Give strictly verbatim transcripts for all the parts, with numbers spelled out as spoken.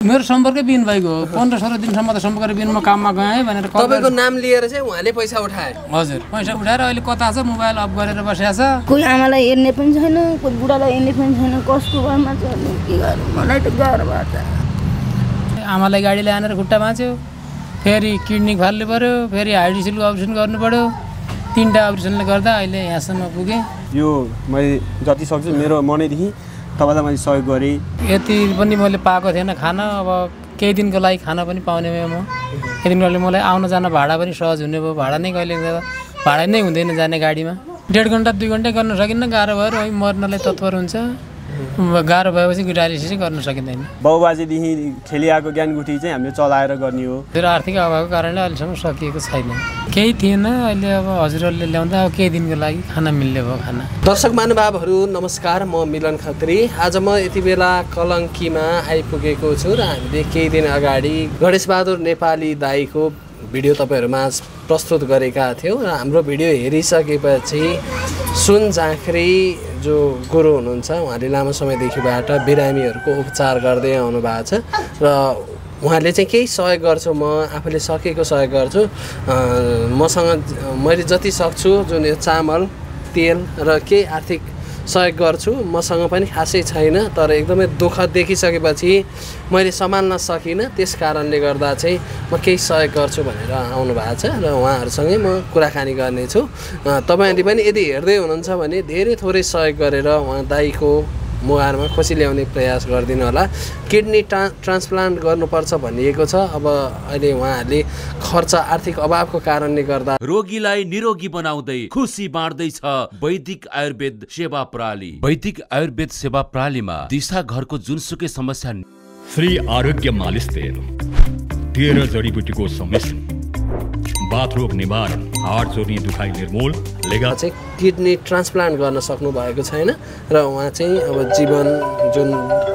मेरो सम्पर्कै बिन भएको हो पन्ध्र सोह्र दिनसम्म त सम्पर्क बिन म काममा गएँ भनेर तपाईँको नाम लिएर चाहिँ उहाँले पैसा उठाए हजुर पैसा उठाएर अहिले कता छ मोबाइल अफ गरेर बसेको छ कोही आमालाई हेर्ने पनि छैन कोही बुढालाई हेर्ने पनि छैन कसको घरमा चल्ने के गर्नु मलाई त गाह्रो भएको छ आमालाई गाडी ल्याएर खुट्टा भाँच्यो फेरि किडनी फाल्नु पऱ्यो फेरि हाइडिसिलको अपरेसन गर्नु पऱ्यो तिनवटा अपरेसनले गर्दा अहिले यहाँसम्म पुगेँ यो मैले जति सक्छु मेरो मनैदेखि तपाईँलाई मैले सहयोग गरेँ यति पनि मैले पाएको थिएन खाना अब केही दिनको लागि खाना पनि पाउने भयो म केही दिनको लागि मलाई आउन जान भाडा पनि सहज हुने भयो भाडा नै कहिले भाडा नै हुँदैन जाने गाडीमा डेढ घन्टा दुई घन्टा गर्न सकिन्न गाह्रो भएर है मर्नलाई तत्पर हुन्छ गाह्रो भएपछि डायलिसिस गर्न सकिँदैन बाउबाजेदेखि खेलिआएको ज्ञानगुठी चाहिँ हामीले चलाएर गर्ने हो मेरो आर्थिक अभावको कारणले अहिलेसम्म सकिएको छैन केही थिएन अहिले अब हजुरहरूले ल्याउँदा अब केही दिनको लागि खाना मिल्ने भयो खाना दर्शक महानुभावहरू नमस्कार म मिलन खत्री आज म यति बेला कलङ्कीमा आइपुगेको छु र हामीले केही दिन अगाडि गणेशबहादुर नेपाली दाईको भिडियो तपाईँहरूमा प्रस्तुत गरेका थियौँ र हाम्रो भिडियो हेरिसकेपछि सुन झाँक्री जो गुरु हुनुहुन्छ उहाँले लामो समयदेखिबाट बिरामीहरूको उपचार गर्दै आउनु भएको छ र उहाँले चाहिँ केही सहयोग गर्छु म आफूले सकेको सहयोग गर्छु मसँग मैले जति सक्छु जुन यो चामल तेल र केही आर्थिक सहयोग गर्छु मसँग पनि खासै छैन तर एकदमै दुःख देखिसकेपछि मैले सम्हाल्न सकिनँ त्यस कारणले गर्दा चाहिँ म केही सहयोग गर्छु भनेर आउनु भएको छ र उहाँहरूसँगै म कुराकानी गर्नेछु तपाईँहरूले पनि यदि हेर्दै हुनुहुन्छ भने धेरै थोरै सहयोग गरेर उहाँ दाईको मुहारमा खुसी ल्याउने प्रयास गरिदिनु होला किडनी ट्रा ट्रान्सप्लान्ट गर्नुपर्छ भनिएको छ अब अहिले उहाँहरूले खर्च आर्थिक अभावको कारणले गर्दा रोगीलाई निरोगी बनाउँदै खुसी बाँड्दैछ वैदिक आयुर्वेद सेवा प्रणाली वैदिक आयुर्वेद सेवा प्रणालीमा दिशा घरको जुनसुकै समस्या श्री आरोग्य मालिस तेल तेह्र जडीबुटीको सम्मिश्रण बाथरोग निवारण हाड जोर्नी दुखाइ निर्मूल लेगा चाहिँ किडनी ट्रान्सप्लान्ट गर्न सक्नु भएको छैन र उहाँ चाहिँ अब जीवन जुन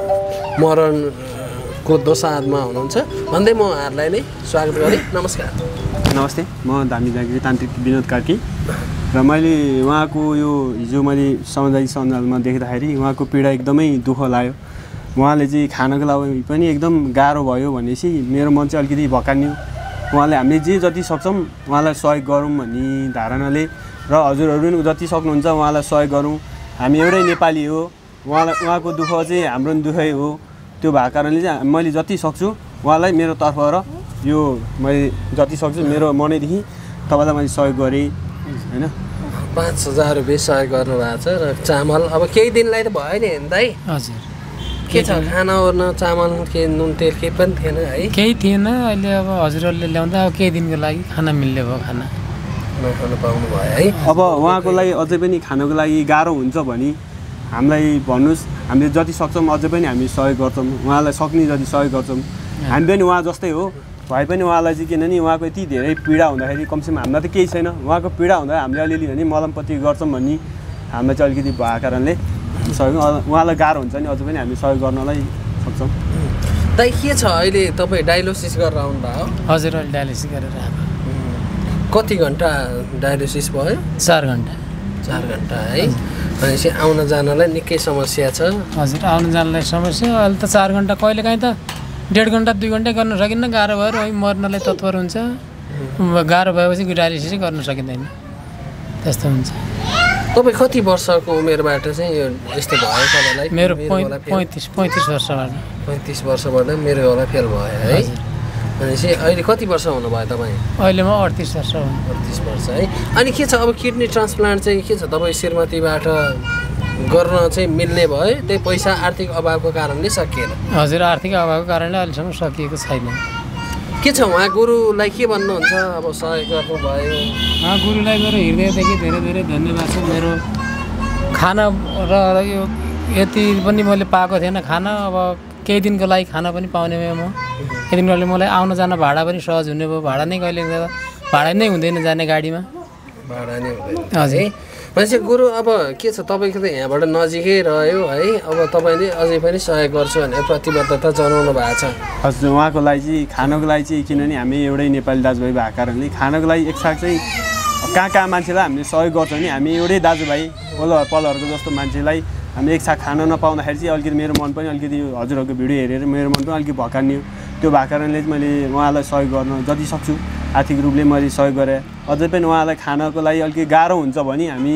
मरणको दोसाँधमा हुनुहुन्छ भन्दै म उहाँहरूलाई नै स्वागत गरेँ नमस्कार नमस्ते म धामी झाँक्री तान्त्रिक विनोद कार्की र मैले उहाँको यो हिजो मैले सामुदायिक सञ्जालमा देख्दाखेरि उहाँको पीडा एकदमै दुःख लाग्यो उहाँले चाहिँ खानको लागि पनि एकदम गाह्रो भयो भनेपछि मेरो मन चाहिँ अलिकति भकान्यो उहाँले हामीले जे जति सक्छौँ उहाँलाई सहयोग गरौँ भन्ने धारणाले र हजुरहरू पनि जति सक्नुहुन्छ उहाँलाई सहयोग गरौँ हामी एउटै नेपाली हो उहाँलाई उहाँको दुःख चाहिँ हाम्रो पनि दुःखै हो त्यो भएको कारणले चाहिँ मैले जति सक्छु उहाँलाई मेरो तर्फबाट यो मैले जति सक्छु मेरो मनैदेखि तपाईँलाई मैले सहयोग गरेँ होइन पाँच हजार रुपियाँ सहयोग गर्नुभएको छ र चामल अब केही दिनलाई त भयो नि दाइ हजुर के छ खाना ओर्न चामल के नुन तेल केही पनि थिएन है केही थिएन अहिले अब हजुरहरूले ल्याउँदा अब केही दिनको लागि खाना मिल्ने भयो खाना नखानु पाउनु भयो है अब उहाँको लागि अझै पनि खानको लागि गाह्रो हुन्छ भने हामीलाई भन्नुहोस् हामीले जति सक्छौँ अझै पनि हामी सहयोग गर्छौँ उहाँलाई सक्ने जति सहयोग गर्छौँ हामी पनि उहाँ जस्तै हो भए पनि उहाँलाई चाहिँ किनभने उहाँको यति धेरै पीडा हुँदाखेरि कमसेकम हामीलाई त केही छैन उहाँको पीडा हुँदा हामीले अलिअलि भने मलमपट्टि गर्छौँ भन्ने हामीलाई चाहिँ अलिकति भएको कारणले सहयोग उहाँलाई गाह्रो हुन्छ नि अझै पनि हामी सहयोग गर्नलाई सक्छौँ दाइ के छ अहिले तपाईँ डायलिसिस गरेर आउनुभयो हजुर अहिले डायलिसिस गरेर आएको कति घन्टा डायलिसिस भयो चार घन्टा चार घन्टा है भनेपछि आउन जानलाई निकै समस्या छ हजुर आउन जानलाई समस्या अहिले त चार घन्टा कहिले काहीँ त डेढ घन्टा दुई घन्टा गर्न सकिन्न गाह्रो भएर है मर्नलाई तत्पर हुन्छ गाह्रो भएपछि डायलिसिसै गर्न सकिँदैन त्यस्तो हुन्छ तपाईँ कति वर्षको उमेरबाट चाहिँ यो यस्तो भयो तपाईँलाई मेरो पैँतिस पैँतिस वर्षबाट पैँतिस वर्षबाट मेरो होला फेल भयो है भनेपछि अहिले कति वर्ष हुनुभयो तपाईँ अहिले म अडतिस वर्ष हो अडतिस वर्ष है अनि के छ अब किडनी ट्रान्सप्लान्ट चाहिँ के छ तपाईँ श्रीमतीबाट गर्न चाहिँ मिल्ने भयो त्यही पैसा आर्थिक अभावको कारणले सकिएन हजुर आर्थिक अभावको कारणले अहिलेसम्म सकिएको छैन के छ उहाँ गुरुलाई के भन्नुहुन्छ अब सहयोग गर्नुभयो उहाँ गुरुलाई मेरो हृदयदेखि धेरै धेरै धन्यवाद छ मेरो खाना र यो यति पनि मैले पाएको थिएन खाना अब केही दिनको लागि खाना पनि पाउने भयो म केही दिनको लागि मलाई आउन जान भाडा पनि सहज हुने भयो भाडा नै कहिले भाडा नै हुँदैन जाने गाडीमा भाडा नै हुँदैन हजुर भनेपछि गुरु अब के छ तपाईँको त यहाँबाट नजिकै रह्यो है अब तपाईँले अझै पनि सहयोग गर्छु भनेर प्रतिबद्धता जनाउनु भएको छ हजुर उहाँको लागि चाहिँ खानको लागि चाहिँ किनभने हामी एउटै नेपाली दाजुभाइ भएको कारणले खानको लागि एकसाथ चाहिँ कहाँ कहाँ मान्छेलाई हामीले सहयोग गर्छौँ नि हामी एउटै दाजुभाइ पल्लो पल्लोहरूको जस्तो मान्छेलाई हामी एक साथ खान नपाउँदाखेरि चाहिँ अलिकति मेरो मन पनि अलिकति हजुरहरूको भिडियो हेरेर मेरो मन पनि अलिकति भकान्यो। त्यो भएको कारणले चाहिँ मैले उहाँलाई सहयोग गर्न जति सक्छु आर्थिक रूपले मैले सहयोग गरेँ। अझै पनि उहाँलाई खानको लागि अलिकति गाह्रो हुन्छ भने हामी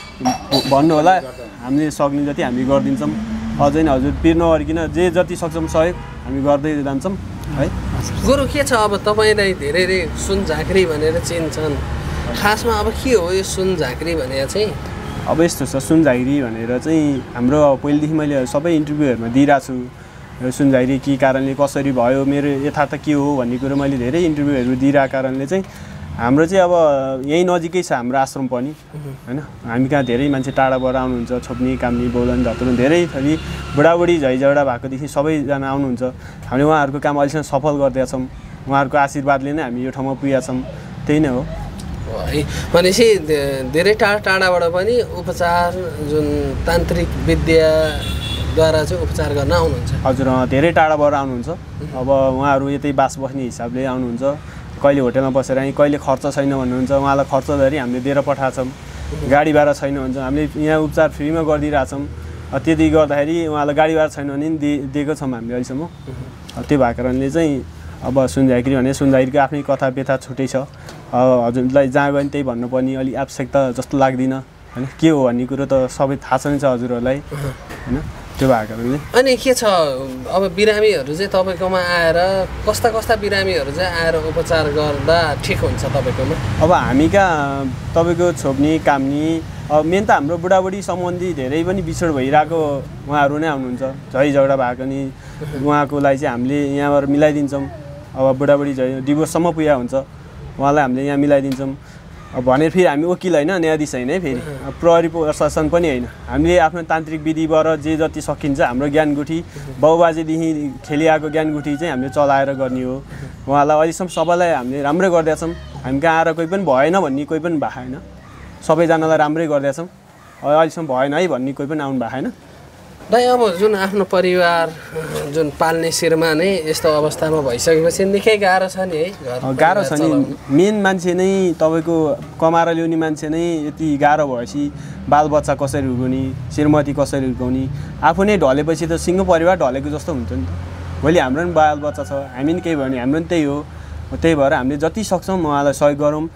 भन्नु होला, हामीले सक्ने जति हामी गरिदिन्छौँ। अझै नै हजुर पिर नअर्किन जे जति सक्छौँ सहयोग हामी गर्दै जान्छौँ है। गुरु के छ अब तपाईँलाई धेरैले सुन झाँक्री भनेर चिन्छन्, खासमा अब के हो यो सुन झाँक्री भनेर चाहिँ? अब यस्तो छ, सुन झाँक्री भनेर चाहिँ हाम्रो पहिलेदेखि मैले सबै इन्टरभ्यूहरूमा दिइरहेको छु। सुन झाँक्री के कारणले कसरी भयो, मेरो यथार्थ के हो भन्ने कुरो मैले धेरै इन्टरभ्यूहरू दिइरहेको कारणले चाहिँ हाम्रो चाहिँ अब यहीँ नजिकै छ हाम्रो आश्रम पनि होइन। हामी कहाँ धेरै मान्छे टाढाबाट आउनुहुन्छ, छोप्नी काम्नी बोलन धतुर धेरै थरी बुढाबुढी झैझगडा भएकोदेखि सबैजना आउनुहुन्छ। हामीले उहाँहरूको काम अहिलेसम्म सफल गर्दैछौँ, उहाँहरूको आशीर्वादले नै हामी यो ठाउँमा पुगेका छौँ। त्यही नै हो है। भनेपछि धेरै टाढा टाढाबाट पनि उपचार जुन तान्त्रिक विद्याद्वारा चाहिँ उपचार गर्न आउनुहुन्छ? हजुर धेरै टाढाबाट आउनुहुन्छ। अब उहाँहरू यतै बास बस्ने हिसाबले आउनुहुन्छ, कहिले होटेलमा बसेर आएँ, कहिले खर्च छैन भन्नुहुन्छ, उहाँलाई खर्च धरि हामीले दिएर पठाएछौँ। गाडी भाडा छैन भन्छ, हामीले यहाँ उपचार फ्रीमा गरिदिइरहेछौँ। त्यति गर्दाखेरि उहाँलाई गाडी भाडा छैन भने दि दिएको छौँ हामीले अहिलेसम्म। त्यो भएको कारणले चाहिँ अब सुन झाँक्री भने सुन झाँक्रीको आफ्नै कथा व्यथा छुट्टै छ। हजुरलाई जहाँ गयो भने त्यही भन्नुपर्ने अलिक आवश्यकता जस्तो लाग्दैन होइन। के हो भन्ने कुरो त सबै थाहा छ नै छ हजुरहरूलाई होइन। त्यो भएको कारणले अनि के छ अब बिरामीहरू चाहिँ तपाईँकोमा आएर कस्ता कस्ता बिरामीहरू चाहिँ आएर उपचार गर्दा ठिक हुन्छ तपाईँकोमा? अब हामी कहाँ तपाईँको छोप्नी काम्नी अब मेन त हाम्रो बुढाबुढी सम्बन्धी धेरै पनि बिछोड भइरहेको उहाँहरू नै आउनुहुन्छ। झै झगडा भएको नि उहाँको लागि चाहिँ हामीले यहाँबाट मिलाइदिन्छौँ। अब बुढाबुढी झै डिभोर्ससम्म पुगेको हुन्छ, उहाँलाई हामीले यहाँ मिलाइदिन्छौँ। अब भनेर फेरि हामी वकिल होइन, न्यायाधीश होइन है, फेरि प्रहरी प्रशासन पनि होइन। हामीले आफ्नो तान्त्रिक विधिबाट जे जति सकिन्छ हाम्रो ज्ञानगुठी बाउबाजेदेखि खेलिआएको ज्ञानगुठी चाहिँ हामीले चलाएर गर्ने हो। उहाँलाई अहिलेसम्म सबैलाई हामीले राम्रै गरिदिएछौँ। हामी कहाँ आएर कोही पनि भएन भन्ने कोही पनि भएको छैन, सबैजनालाई राम्रै गरिदिएछौँ। अहिलेसम्म भएन है भन्ने कोही पनि आउनु भएको छैन। दाइ अब जुन आफ्नो परिवार जुन पाल्ने शिरमा नै यस्तो अवस्थामा भइसकेपछि निकै गाह्रो छ नि है? गाह्रो छ नि, मेन मान्छे नै तपाईँको कमाएर ल्याउने मान्छे नै यति गाह्रो भएपछि बालबच्चा कसरी हुर्काउने, श्रीमती कसरी हुर्काउने, आफू नै ढलेपछि त सिङ्गो परिवार ढलेको जस्तो हुन्छ नि त। भोलि हाम्रो पनि बालबच्चा छ, हामी पनि केही भने हाम्रो पनि त्यही हो। त्यही भएर हामीले जति सक्छौँ उहाँलाई सहयोग गरौँ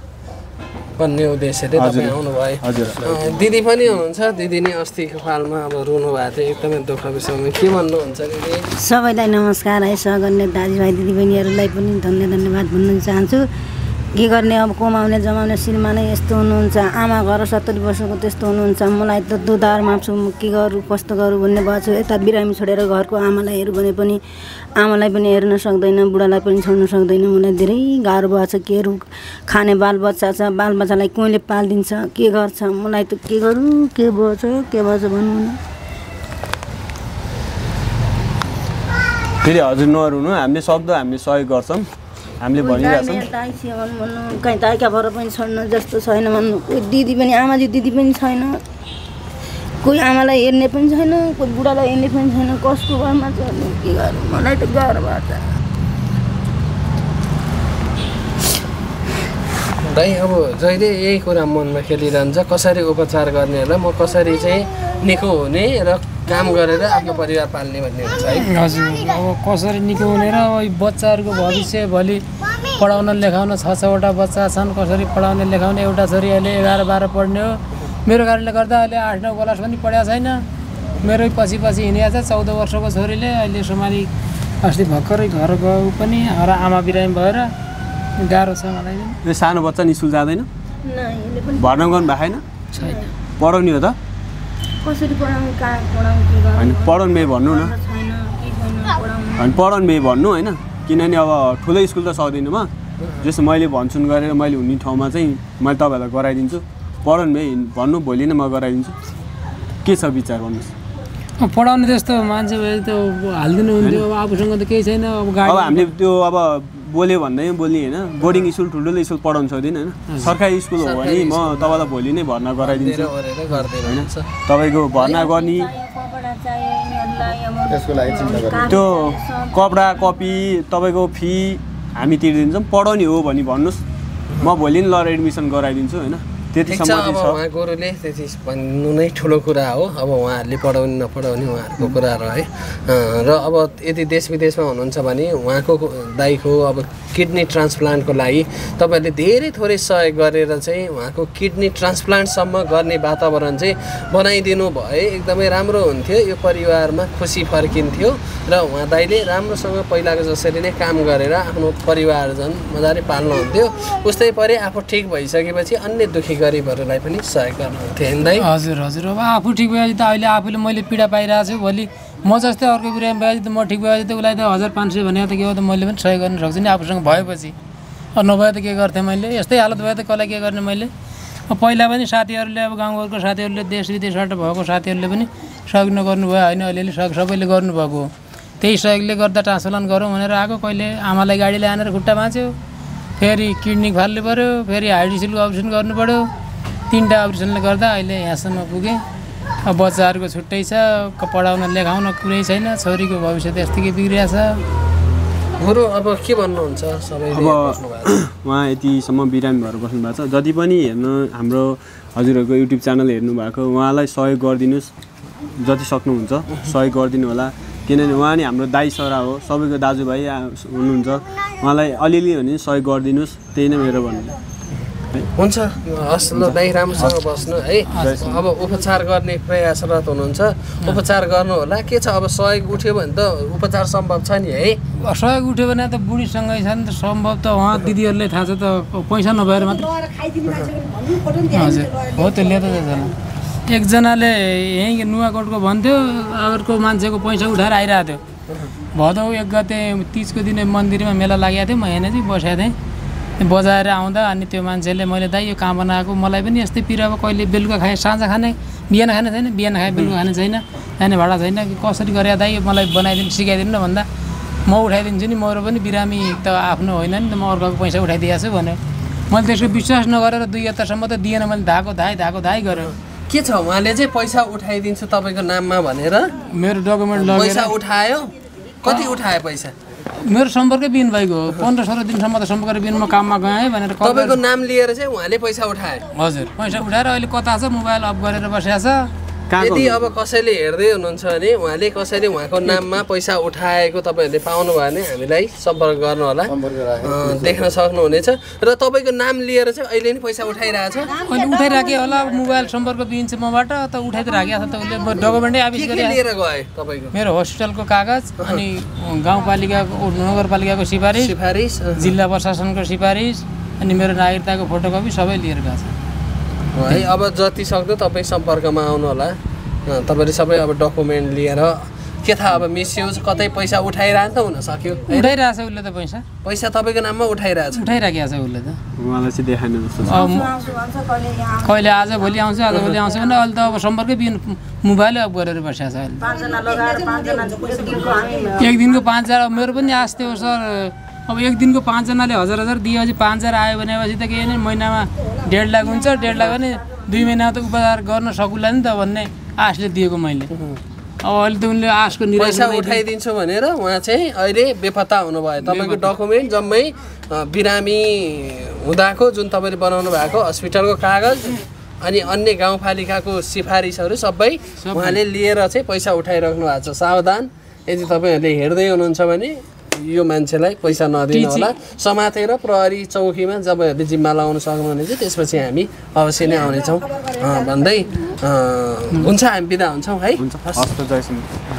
भन्ने उद्देश्यले तपाईँ आउनुभयो। हजुर दिदी पनि हुनुहुन्छ, दिदी नै अस्तिको पालमा अब रुनु भएको थियो, एकदमै दुःख विषयमा के भन्नुहुन्छ दिदी? सबैलाई नमस्कार है, सहकर्मी दाजुभाइ दिदीबहिनीहरूलाई पनि धन्य धन्यवाद भन्न चाहन्छु। के गर्ने अब कमाउने जमाउने शिरमा नै यस्तो हुनुहुन्छ। आमा घर सत्तरी वर्षको त्यस्तो हुनुहुन्छ। मलाई त दुधारमा छु, के गरौँ कस्तो गरौँ भन्ने भएको छु। यता बिरामी छोडेर घरको आमालाई हेरौँ भने पनि आमालाई पनि हेर्न सक्दैन, बुढालाई पनि छोड्न सक्दैन। मलाई धेरै गाह्रो भएको छ। के गरौँ, खाने बालबच्चा छ, बालबच्चालाई कोहीले पालिदिन्छ, के गर्छ? मलाई त के गरौँ, के भएछ के भएछ भन्नु न। फेरि हजुर नरुनु, हामीले सक्दो हामीले सहयोग गर्छौँ, हामीले भनिरहेछौँ। दाइ सेवन भन्नु, कहीँ दाइका भएर पनि छोड्न जस्तो छैन भन्नु। कोही दिदी पनि आमाजी दिदी पनि छैन, कोही आमालाई हेर्ने पनि छैन, कोही बुढालाई हेर्ने पनि छैन। कसको घरमा छ के गरौँ, मलाई त गाह्रो भएको छ। दाइ अब जहिले यही कुरा मनमा खेलिरहन्छ, कसरी उपचार गर्ने होला, म कसरी चाहिँ निको हुने र काम गरेर आफ्नो परिवार पाल्ने भन्ने हुन्छ है? हजुर, अब कसरी निको हुने र अब बच्चाहरूको भविष्य भोलि पढाउन लेखाउन छ छवटा बच्चा छन्, कसरी पढाउने लेखाउने। एउटा छोरी अहिले एघार बाह्र पढ्ने हो, मेरो कारणले गर्दा अहिले आठ नौ क्लास पनि पढाएको छैन। मेरो पछि पछि हिँडिएको छ चौध वर्षको छोरीले, अहिले सोमाली अस्ति भर्खरै घर गयो पनि र आमा बिरामी भएर गाह्रो छ मलाई। यो सानो बच्चा नि स्कुल जाँदैन, भर्ना गर्नु भएको छैन? छैन। पढाउने हो त? कसरी पढाउनु, कहाँ पढाउनु, के गर्नु? होइन पढाउनु भए भन्नु न, होइन पढाउनु भए भन्नु होइन। किनभने अब ठुलो स्कुल त सक्दैन म, जस्तो मैले भन्छु गरेर मैले हुने ठाउँमा चाहिँ मैले तपाईँहरूलाई गराइदिन्छु। पढाउनु भए भन्नु, भोलि नै म गराइदिन्छु। के छ विचार भन्नुहोस्? पढाउने त्यस्तो मान्छे भए त हालिदिनु हुन्थ्यो, अब आफूसँग त केही छैन। अब गाडी अब हामीले त्यो अब बोल्यो भन्दै बोल्ने होइन, बोर्डिङ स्कुल ठुल्ठुलो स्कुल पढाउनु सक्दैन होइन। सरकारी स्कुल हो भने म तपाईँलाई भोलि नै भर्ना गराइदिन्छु होइन। तपाईँको भर्ना गर्ने त्यो कपडा कपी तपाईँको फी हामी तिर्दिन्छौँ। पढाउने हो भने भन्नुहोस्, म भोलि नै ल एडमिसन गराइदिन्छु होइन। त्यति ठिक छ, सम्म अब छ। उहाँ गुरुले त्यति भन्नु नै ठुलो कुरा हो। अब उहाँहरूले पढाउने नपढाउने उहाँहरूको कुरा रह्यो। र अब यदि देश विदेशमा हुनुहुन्छ भने उहाँको दाइको अब किडनी ट्रान्सप्लान्टको लागि तपाईँहरूले धेरै थोरै सहयोग गरेर चाहिँ उहाँको किडनी ट्रान्सप्लान्टसम्म गर्ने वातावरण चाहिँ बनाइदिनु भए एकदमै राम्रो हुन्थ्यो। यो परिवारमा खुसी फर्किन्थ्यो र उहाँ दाइले राम्रोसँग पहिलाको जसरी नै काम गरेर आफ्नो परिवारजन मजाले पाल्नुहुन्थ्यो। उस्तै परे आफू ठिक भइसकेपछि अन्य दुखी गरिबहरूलाई पनि सहयोग गर्नुहुन्थ्यो होइन दाइ? हजुर हजुर। अब आफू ठिक भएपछि त अहिले आफूले मैले पीडा पाइरहेको छु, भोलि म जस्तै अर्को बिरामी भएपछि त म ठिक भएपछि त उसलाई त हजार पाँच सय भनेको त के हो त मैले पनि सहयोग गर्न सक्छु नि आफूसँग भएपछि। अब नभए त के गर्थेँ मैले? यस्तै हालत भए त कसलाई के गर्ने मैले? अब पहिला पनि साथीहरूले अब गाउँघरको साथीहरूले देश विदेशबाट भएको साथीहरूले पनि सहयोग नगर्नुभयो होइन, अलिअलि सहयोग सबैले गर्नुभएको हो। त्यही सहयोगले गर्दा ट्रान्सप्लान्ट गरौँ भनेर आएको। कहिले आमालाई गाडी ल्याएर खुट्टा भाँच्यो, फेरि किडनी फाल्नु पऱ्यो, फेरि हाइड्रोसिलको अपरेसन गर्नु पऱ्यो। तिनवटा अपरेसनले गर्दा अहिले यहाँसम्म पुगेँ। अब बच्चाहरूको छुट्टै छ, पढाउन लेखाउन कुरै छैन, छोरीको भविष्य त्यस्तै बिग्रिया छ। गुरु अब के भन्नुहुन्छ? सबैले अब उहाँ यतिसम्म बिरामी भएर बस्नु भएको छ। जति पनि हेर्नु हाम्रो हजुरहरूको युट्युब च्यानल हेर्नु भएको उहाँलाई सहयोग गरिदिनुहोस्, जति सक्नुहुन्छ सहयोग गरिदिनु होला। किनभने उहाँ नि हाम्रो दाइ सरा हो, सबैको दाजुभाइ हुनुहुन्छ। उहाँलाई अलिअलि भने सहयोग गरिदिनुहोस्, त्यही नै मेरो भन्नु। हुन्छ, हस् ल दाइ, राम्रोसँग बस्नु है। अब उपचार गर्ने प्रयासरत हुनुहुन्छ, उपचार गर्नु होला। के छ अब सहयोग उठ्यो भने त उपचार सम्भव छ नि है? सहयोग उठ्यो भने त बुढीसँगै छ नि त, सम्भव त उहाँ दिदीहरूले थाहा छ त, पैसा नभएर मात्र। हजुर हो, त्यसले त एकजनाले यहीँ नुवाकोटको भन्थ्यो, अर्को मान्छेको पैसा उठाएर आइरहेको थियो। भदौ एक गते तिजको दिन मन्दिरमा मेला लागेको थियो, म हेर्ने चाहिँ बसेको थिएँ। बजाएर आउँदा अनि त्यो मान्छेले मैले दाइ यो कहाँ बनाएको, मलाई पनि यस्तै पिरा अब कहिले बेलुका खाएँ, साँझ खाने, बिहान खाने छैन, बिहान खाएँ बेलुका खाने छैन, जाने भाडा छैन, कसरी गरे दाइ मलाई बनाइदिनु सिकाइदिनु न भन्दा म उठाइदिन्छु नि, मेरो पनि बिरामी त आफ्नो होइन नि त, म अर्काको पैसा उठाइदिएको छु भने मैले त्यसको विश्वास नगरेर दुई हप्तासम्म त दिएन। मैले धाएको धाएँ धाएको धाइ गरेँ। के छ उहाँले चाहिँ पैसा उठाइदिन्छु तपाईँको नाममा भनेर मेरो डकुमेन्ट लगेर पैसा उठायो? कति उठायो पैसा? मेरो सम्पर्कै बिन भएको हो, पन्ध्र सोह्र दिनसम्म त सम्पर्क बिन म काममा गएँ भनेर। तपाईँको नाम लिएर चाहिँ उहाँले पैसा उठाए? हजुर, पैसा उठाएर अहिले कता छ, मोबाइल अफ गरेर बसेको छ। यदि अब कसैले हेर्दै हुनुहुन्छ भने उहाँले कसैले उहाँको नाममा पैसा उठाएको तपाईँहरूले पाउनुभयो भने हामीलाई सम्पर्क गर्नु होला, देख्न सक्नुहुनेछ। र तपाईँको नाम लिएर चाहिँ अहिले नि पैसा उठाइरहेछ? अहिले उठाइराखेँ होला, मुबाइल सम्पर्क बिन चाहिँ मबाट त उठाइदिइराखेको छ त उसले। डकुमेन्टै आफिस के लिएर गए तपाईँको? मेरो हस्पिटलको कागज, अनि गाउँपालिकाको नगरपालिकाको सिफारिस, सिफारिस, जिल्ला प्रशासनको सिफारिस, अनि मेरो नागरिकताको फोटोकपी सबै लिएर गएको छ है। अब जति सक्दो तपाईँ सम्पर्कमा आउनु होला, तपाईँले सबै अब डकुमेन्ट लिएर। के थाहा अब मिसयुज कतै पैसा उठाइरहन्छ, हुन सक्यो उठाइरहेछ उसले त पैसा, पैसा तपाईँको नाममा उठाइरहेछ, उठाइराखेको छ उसले त। उहाँलाई चाहिँ देखाएन जस्तो छ। कहिले आज भोलि आउँछ, आज भोलि आउँछ भने अहिले त अब सम्पर्कै बिन मोबाइलै अफ गरेर बसेको छ अहिले। एक दिनको पाँचजना, मेरो पनि आश थियो सर, अब एक दिनको पाँचजनाले हजार हजार दिएपछि पाँच हजार आयो भनेपछि त के भने महिनामा डेढ लाख हुन्छ, डेढ लाख भने दुई महिना त उपचार गर्न सकुला नि त भन्ने आशले दिएको मैले। अब अहिले त उनले आशको पैसा उठाइदिन्छु भनेर उहाँ चाहिँ अहिले बेपत्ता हुनुभयो। तपाईँको डकुमेन्ट जम्मै बिरामी हुँदाको जुन तपाईँले बनाउनु भएको हस्पिटलको कागज अनि अन्य गाउँपालिकाको सिफारिसहरू सबै उहाँले लिएर चाहिँ पैसा उठाइराख्नु भएको छ। सावधान, यदि तपाईँहरूले हेर्दै हुनुहुन्छ भने यो मान्छेलाई पैसा नदिनु होला। समातेर प्रहरी चौकीमा तपाईँहरूले जिम्मा लगाउन सक्नुहुनेछ, त्यसपछि हामी अवश्य नै आउनेछौँ भन्दै हुन्छ। हामी बिदा हुन्छौँ है। हुन्छ, हस् त, जय श्री